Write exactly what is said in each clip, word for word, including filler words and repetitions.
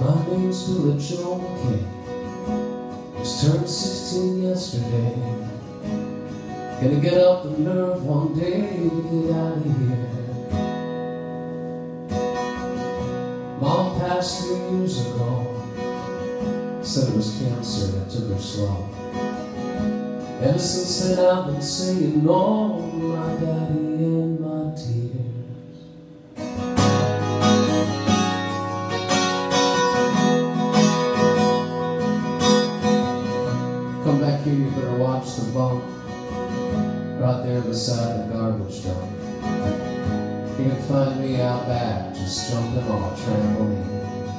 My name's Billy Joe Mackay. Just turned sixteen yesterday. Gonna get up the nerve one day to get out of here. Mom passed three years ago. Said it was cancer that took her slow. Ever since then I've been singing, oh, my daddy and my tears. Come back here, you better watch the bump right there beside the garbage dump. You can find me out back, just jumping on a trampoline.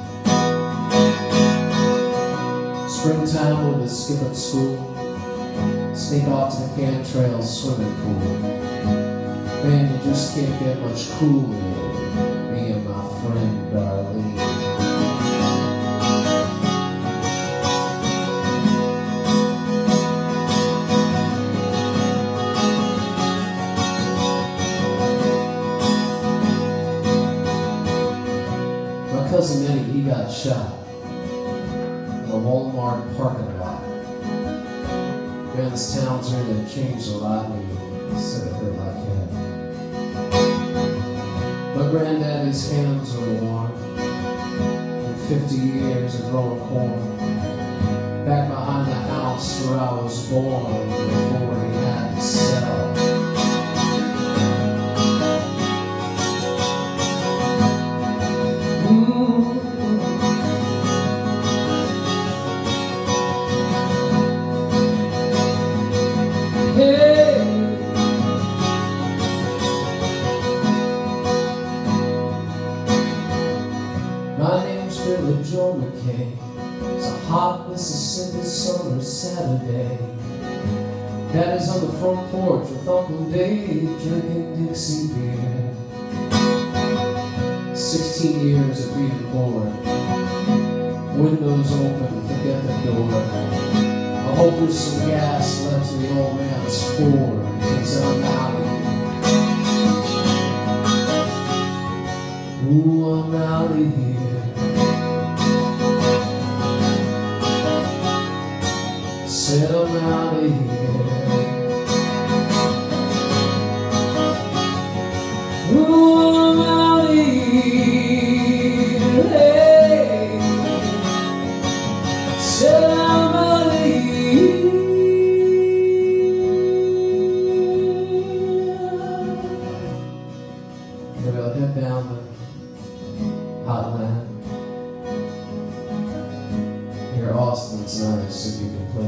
Springtime we'll be skipping school, sneak off to the Cantrail swimming pool. Man, you just can't get much cooler, me and my friend Darlene. My cousin Eddie, he got shot in a Walmart parking lot. Man, this town's really changed a lot, and he said it hurt like hell. My granddaddy's hands are warm from fifty years of growing corn. Back behind the house where I was born before he had to sell. My name's Billy Joe Mackay. It's a hot Mississippi summer Saturday. Daddy's on the front porch with Uncle Dave drinking Dixie beer. Sixteen years of being bored. Windows open, forget the door. I hope there's some gas left in the old man's Ford, because I'm out of here. Ooh, I'm out of here. Said I'm out of here. Ooh, I'm out of here. Hey. Said I'm out of here. Maybe I'll head down the hotline. Here, Austin's nice if you can play